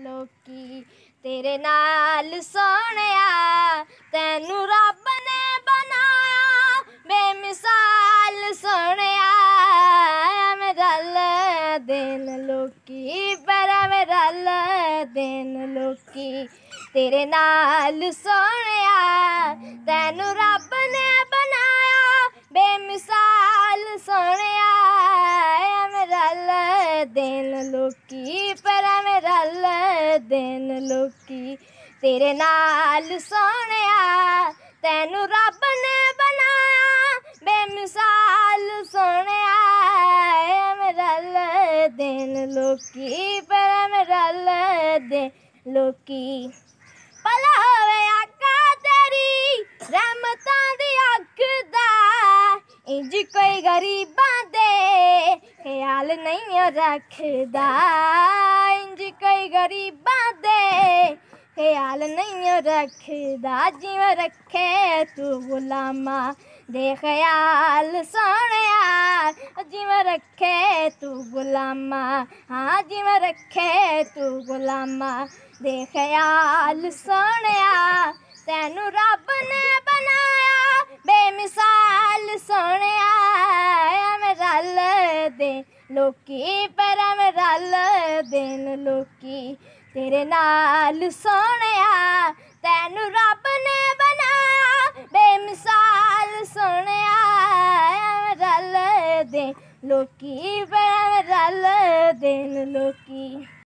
लोकी तेरे नाल सोहणिया तैनू रब ने बनाया बेमिसाल सोहणिया मैं रल देन लोकी पर मैं रल देन लोकी तेरे नाल सोहणिया तैनू रब ने बनाया बेमिसाल सोहणिया मैं रल देन लोकी पर मैं रल देन लोकी तेरे नाल सोहणिया तैनू रब ने बनाया बेमिसाल सोहणिया मैं रल देन लोकी पर मैं रल देन लोकी भला होवे आका तेरी रहमतां दी अख दा इंज कोई गरीबां दे ख्याल नहीं रखदा इंज कोई गरीबां दे ख्याल नहीं रखदा जिवें रखे तू गुलामा दे ख्याल सोहणिया जिवें रखे तू गुलामा हाँ जिवें रखे तू गुलामा दे ख्याल सोहणिया तैनू रब ने बनाया बेमिसाल सोहणिया मैं रल दे लोकी पर मैं रल देन लोकी तेरे नाल सोहणिया तैनू रब ने बनाया बेमिसाल सोहणिया मैं रल दे लोकी